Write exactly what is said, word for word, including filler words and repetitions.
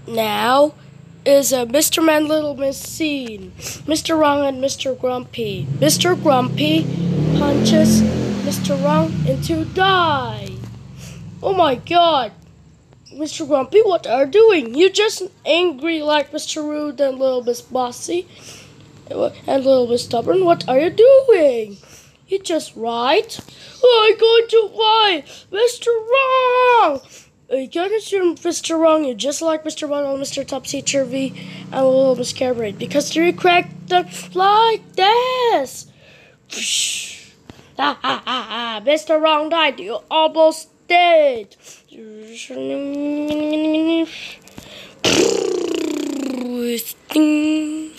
Now is a Mister Man Little Miss scene. Mister Wrong and Mister Grumpy. Mister Grumpy punches Mister Wrong into die. Oh my god. Mister Grumpy, what are you doing? You just angry like Mister Rude and Little Miss Bossy and Little Miss Stubborn. What are you doing? You just right. I'm going to why? Mister Wrong! You can't assume Mister Wrong, you're just like Mister Wrong and Mister Topsy Turvy and Little Miss Carebrain because you cracked them like this. Ha ha ha ha! Mister Wrong died. You almost did. Sting.